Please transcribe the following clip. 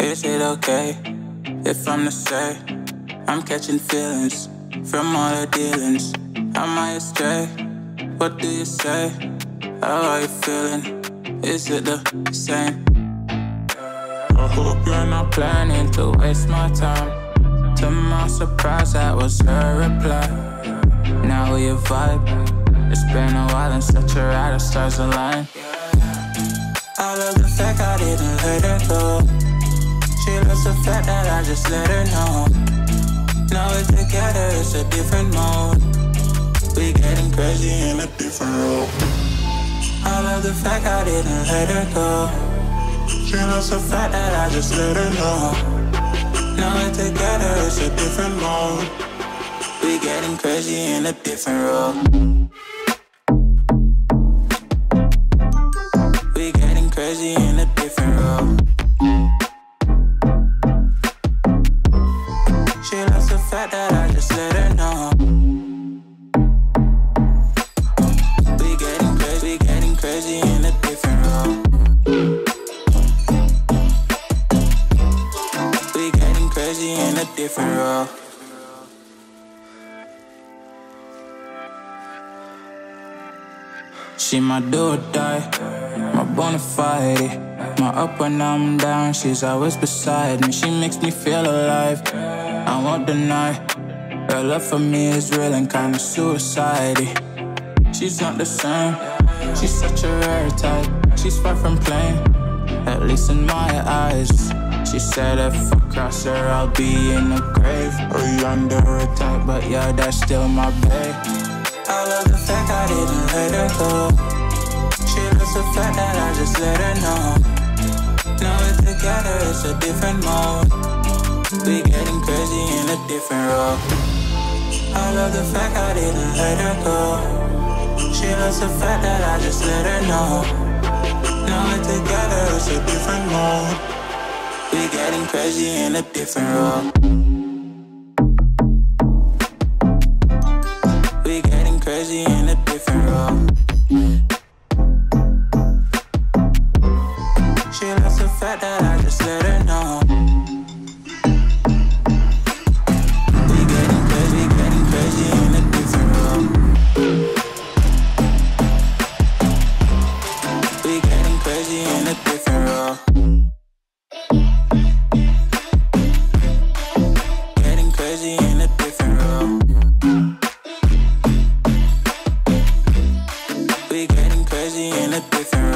Is it okay if I'm to say I'm catching feelings from all the dealings? Am I astray? What do you say? How are you feeling? Is it the same? I hope you're not planning to waste my time. To my surprise, that was her reply. Now we vibe. It's been a while and such a ride, the stars align. I love the fact I didn't let her go. She loves the fact that I just let her know. Now we're together, it's a different mode. We getting crazy in a different role. I love the fact I didn't let her go. She loves the fact that I just let her know. Now we're together, it's a different mode. We getting crazy in a different role. We getting crazy in a different role. She loves the fact that I just let her know. We getting crazy in a different role. We getting crazy in a different role. She my do or die, my bona fide. My up when I'm down, she's always beside me. She makes me feel alive, I won't deny. Her love for me is real and kinda suicide-y. She's not the same, she's such a rare type. She's far from plain, at least in my eyes. She said if I cross her, I'll be in the grave or under attack, but yeah, that's still my babe. I love the fact I didn't let her go. She loves the fact that I just let her know. Now we're together, it's a different mode. We getting crazy in a different role. I love the fact I didn't let her go. She loves the fact that I just let her know. Now we're together, it's a different mode. We getting crazy in a different role. We getting crazy in a different role. She loves the fact that I just let her know. We getting crazy in a different role. We getting crazy in a different role. Getting crazy in a different role. We getting crazy in a different